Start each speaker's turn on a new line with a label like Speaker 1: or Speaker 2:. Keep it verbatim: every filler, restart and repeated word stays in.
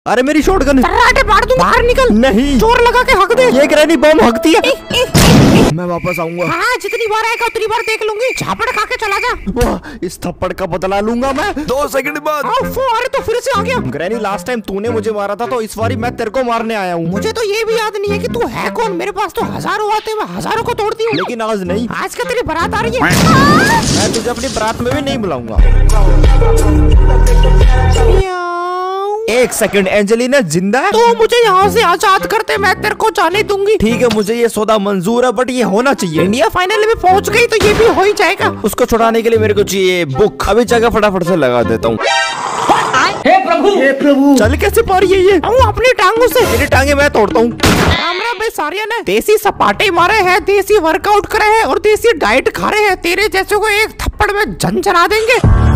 Speaker 1: अरे मेरी शॉटगन
Speaker 2: मार दूं। बाहर निकल।
Speaker 1: नहीं,
Speaker 2: जोर लगा के हक दे।
Speaker 1: ये ग्रैनी बम हकती है। मैं वापस आऊंगा।
Speaker 2: हाँ, जितनी बार आएगा उतनी बार देख लूंगी। झापड़ खा के चला जा।
Speaker 1: वाह, इस थप्पड़ का बदला लूंगा मैं। दो सेकंड बाद।
Speaker 2: अरे तो फिर से आ गया।
Speaker 1: ग्रैनी लास्ट टाइम तूने मुझे मारा था, तो इस बारी मैं तेरे को मारने आया हूँ।
Speaker 2: मुझे तो ये भी याद नहीं है कि तू है कौन। मेरे पास तो हजारों आते हैं, मैं हजारों को तोड़ती हूँ।
Speaker 1: लेकिन आज नहीं।
Speaker 2: आज का तेरी बारात आ रही है।
Speaker 1: मैं तुझे अपनी बारात में भी नहीं बुलाऊंगा। एक सेकंड, एंजेलिना जिंदा है?
Speaker 2: तो मुझे यहाँ से आजाद करते, मैं तेरे को जाने दूंगी।
Speaker 1: ठीक है, मुझे ये सौदा मंजूर है, बट ये होना चाहिए।
Speaker 2: इंडिया फाइनल में पहुँच गई तो ये भी हो ही जाएगा।
Speaker 1: उसको छुड़ाने के लिए मेरे को चाहिए बुक। अभी जगह फटाफट से लगा देता हूँ।
Speaker 2: हे प्रभु, हे प्रभु।
Speaker 1: चल कैसे पा रही है ये?
Speaker 2: अपनी टांगों से।
Speaker 1: मेरी टांगे मैं तोड़ता हूँ।
Speaker 2: सारिया ने देसी सपाटे मारे हैं, देसी वर्कआउट करे हैं और देसी डाइट खा रहे हैं। तेरे जैसे को एक थप्पड़ में झंझना देंगे।